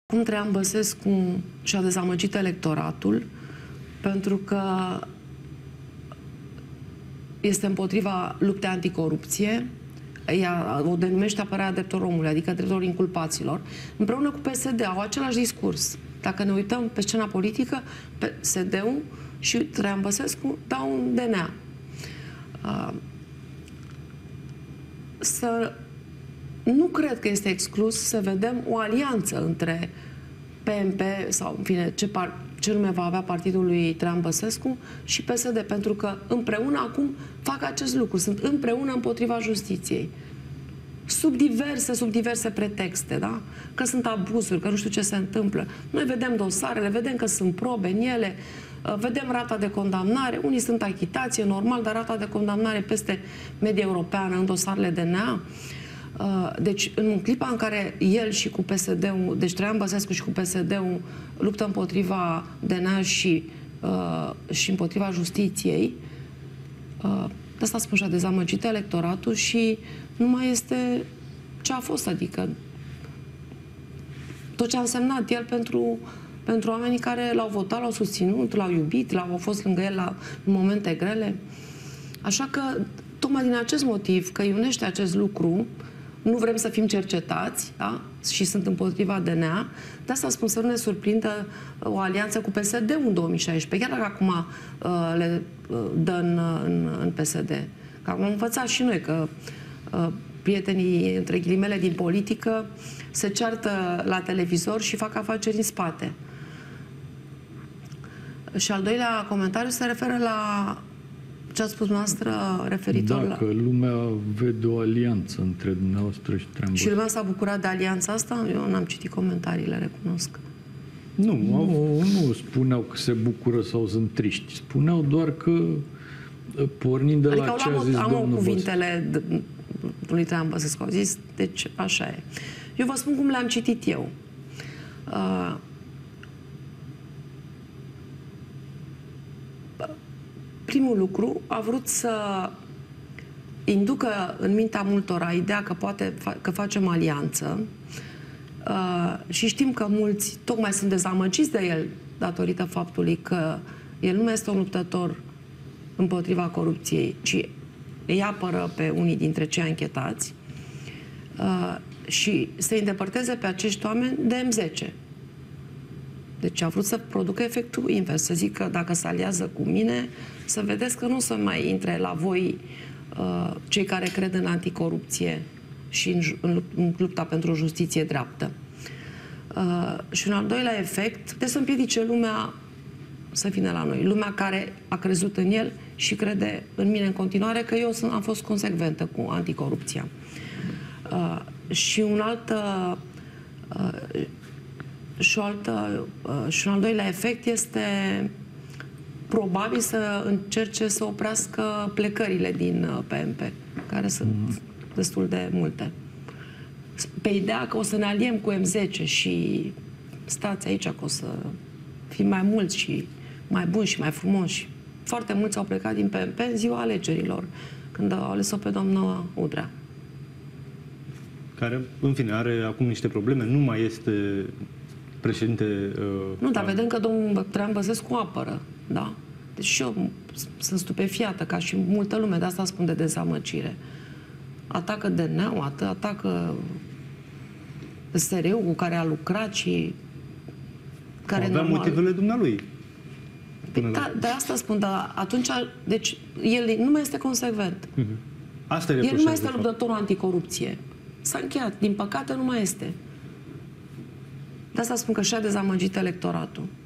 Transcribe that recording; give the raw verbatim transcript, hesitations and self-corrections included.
Cum Traian Băsescu și-a dezamăgit electoratul pentru că este împotriva luptei anticorupție, ea o denumește apărarea drepturilor omului, adică drepturilor inculpaților, împreună cu P S D au același discurs. Dacă ne uităm pe scena politică, P S D-ul și Traian Băsescu dau un D N A. Uh, să nu cred că este exclus să vedem o alianță între P M P sau, în fine, ce, par, ce nume va avea partidul lui Traian Băsescu și P S D, pentru că împreună acum fac acest lucru. Sunt împreună împotriva justiției. Sub diverse, sub diverse pretexte, da? Că sunt abuzuri, că nu știu ce se întâmplă. Noi vedem dosarele, vedem că sunt probe în ele, vedem rata de condamnare. Unii sunt achitați, e normal, dar rata de condamnare peste media europeană în dosarele D N A. Deci, în clipa în care el și cu P S D-ul, deci Traian Băsescu și cu P S D-ul luptă împotriva D N A și, uh, și împotriva justiției, uh, de asta spun, și-a dezamăgit electoratul și nu mai este ce a fost, adică tot ce a însemnat el pentru, pentru oamenii care l-au votat, l-au susținut, l-au iubit, l-au fost lângă el la în momente grele. Așa că, tocmai din acest motiv, că îi unește acest lucru, nu vrem să fim cercetați, da? Și sunt împotriva D N A, de asta spun să nu ne surprindă o alianță cu P S D în două mii șaisprezece, chiar dacă acum uh, le uh, dă în, în, în P S D. Că am învățat și noi că uh, prietenii, între ghilimele, din politică se ceartă la televizor și fac afaceri în spate. Și al doilea comentariu se referă la ce ați spus noastră referitor Dacă la... lumea vede o alianță între dumneavoastră și Traian Băsescu. Și lumea s-a bucurat de alianța asta? Eu n-am citit comentariile, recunosc. Nu, nu, nu spuneau că se bucură sau sunt triști. Spuneau doar că, pornind de adică la ce a zis am domnul cuvintele lui Traian Băsescu. Au zis, deci așa e. Eu vă spun cum le-am citit eu. Uh, Primul lucru, a vrut să inducă în mintea multora ideea că poate că facem alianță uh, și știm că mulți tocmai sunt dezamăgiți de el datorită faptului că el nu este un luptător împotriva corupției, ci îi apără pe unii dintre cei anchetați uh, și să-i îndepărteze pe acești oameni de M zece. Deci a vrut să producă efectul invers, să zică dacă se aliază cu mine, să vedeți că nu o să mai intre la voi uh, cei care cred în anticorupție și în, în, în lupta pentru o justiție dreaptă. Uh, și un al doilea efect, de să împiedice lumea să vină la noi. Lumea care a crezut în el și crede în mine în continuare, că eu sunt, am fost consecventă cu anticorupția. Uh, și un alt... Uh, Și, o altă, și un al doilea efect este probabil să încerce să oprească plecările din P M P, care sunt mm. destul de multe. Pe ideea că o să ne aliem cu M zece și stați aici că o să fim mai mulți și mai buni și mai frumoși. Foarte mulți au plecat din P M P în ziua alegerilor, când au ales-o pe doamna Udrea. Care, în fine, are acum niște probleme, nu mai este președinte... Uh, nu, dar vedem că domnul Traian Băsescu apără, da? Deci și eu sunt stupefiată, ca și multă lume, de asta spun de dezamăgire. Atacă D N A-ul, atacă S R U-ul cu care a lucrat și care avea normal... motivele dumnealui. Păi, da, de asta spun, dar atunci, deci, el nu mai este consecvent. Uh-huh. Asta e el nu mai este luptătorul anticorupție. S-a încheiat. Din păcate, nu mai este. De asta spun că și-a dezamăgit electoratul.